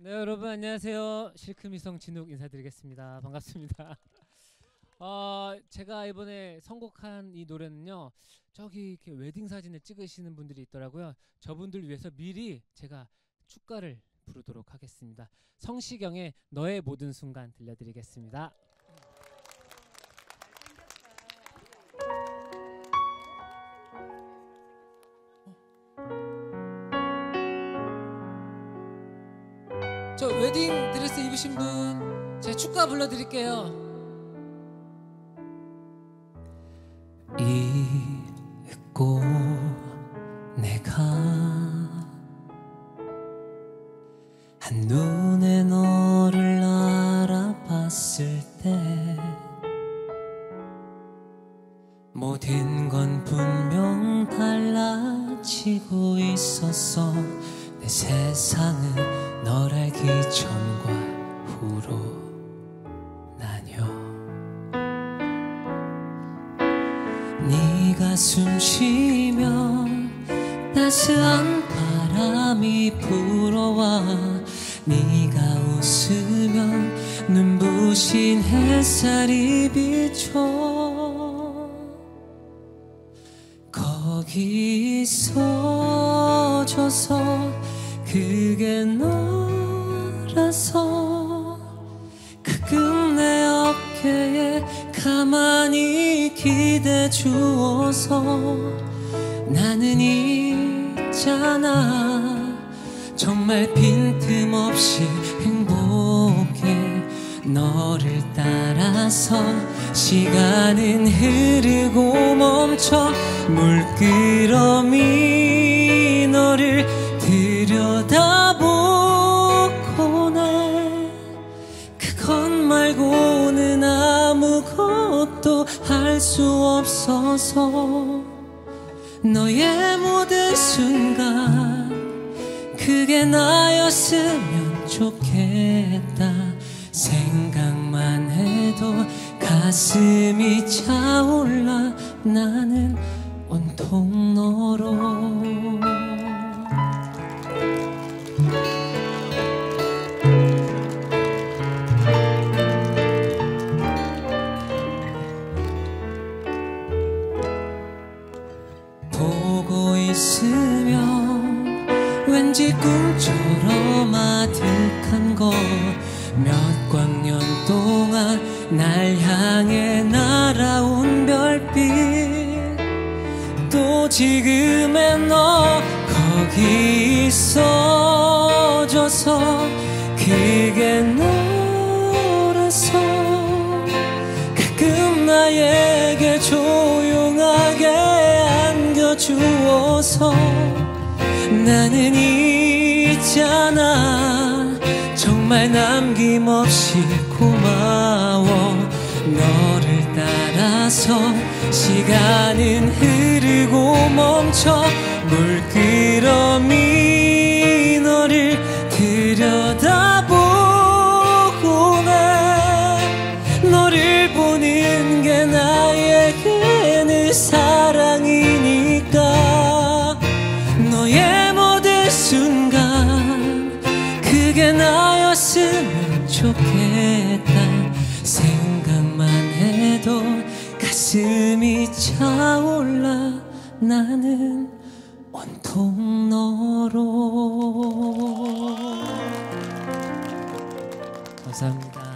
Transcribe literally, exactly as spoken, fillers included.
네, 여러분 안녕하세요. 실크미성 진욱 인사드리겠습니다. 반갑습니다. 어, 제가 이번에 선곡한 이 노래는요, 저기 이렇게 웨딩 사진을 찍으시는 분들이 있더라고요. 저분들 위해서 미리 제가 축가를 부르도록 하겠습니다. 성시경의 너의 모든 순간 들려드리겠습니다. 저 웨딩 드레스 입으신 분, 제가 축가 불러드릴게요. 잊고 내가 한눈에 너를 알아봤을 때 모든 건 분명 달라지고 있었어. 내 세상은 널 알기 전과 후로 나뉘어. 네가 숨쉬면 따스한 바람이 불어와, 네가 웃으면 눈부신 햇살이 비춰. 거기 서져서 그게 너라서 가끔 내 어깨에 가만히 기대 주어서 나는 있잖아. 정말 빈틈없이 행복해. 너를 따라서 시간은 흐르고 멈춰. 물끄러미 너를 들여다보고 나 그것 말고는 아무것도 할 수 없어서 너의 모든 순간 그게 나였으면 좋겠다. 생각만 해도 가슴이 차올라. 나는 온통 너로. 보고 있으면 왠지 꿈처럼 아득한 거. 몇 광년 동안 날 향해 날아온 별빛, 또 지금의 너 거기 있어줘서 그게 너라서 가끔 나에게 조용하게 안겨주어서 나는 있잖아. 정말 남김없이 고마워. 너를 따라서 시간은 흐르고 멈춰. 물끄러미 너를 들여다보고 나 너를 보는 게 나에게는 사랑이니까. 너의 모든 순간 그게 나였으면 좋겠다. 생각만 해도 가슴이 차올라. 나는 온통 너로. 감사합니다.